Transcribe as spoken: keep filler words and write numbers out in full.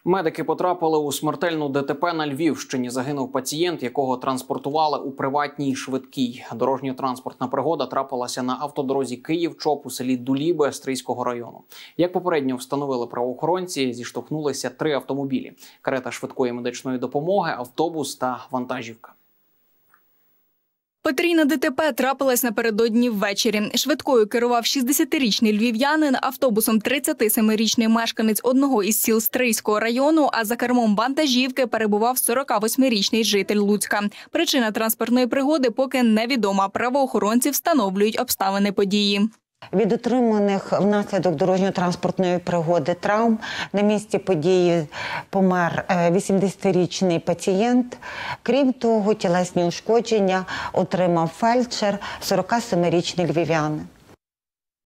Медики потрапили у смертельну ДТП на Львівщині. Загинув пацієнт, якого транспортували у приватній швидкій. Дорожньо-транспортна пригода трапилася на автодорозі Київ-Чоп у селі Дуліби Стрийського району. Як попередньо встановили правоохоронці, зіштовхнулися три автомобілі – карета швидкої медичної допомоги, автобус та вантажівка. Потрійна ДТП трапилась напередодні ввечері. Швидкою керував шістдесятирічний львів'янин, автобусом тридцятисемирічний мешканець одного із сіл Стрийського району, а за кермом вантажівки перебував сорокавосьмирічний житель Луцька. Причина транспортної пригоди поки невідома. Правоохоронці встановлюють обставини події. Від отриманих внаслідок дорожньо-транспортної пригоди травм на місці події помер вісімдесятирічний пацієнт. Крім того, тілесні ушкодження отримав фельдшер, сорокасемирічний львів'янин.